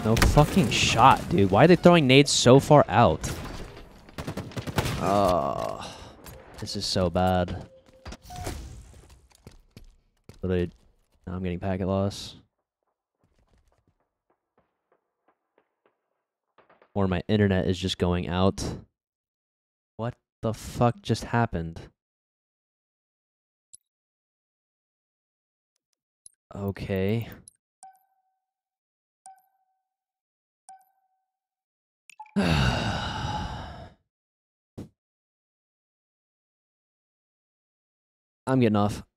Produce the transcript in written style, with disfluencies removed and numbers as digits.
No fucking shot, dude. Why are they throwing nades so far out? Oh, this is so bad. But now I'm getting packet loss. Or my internet is just going out. What the fuck just happened? Okay. I'm getting off.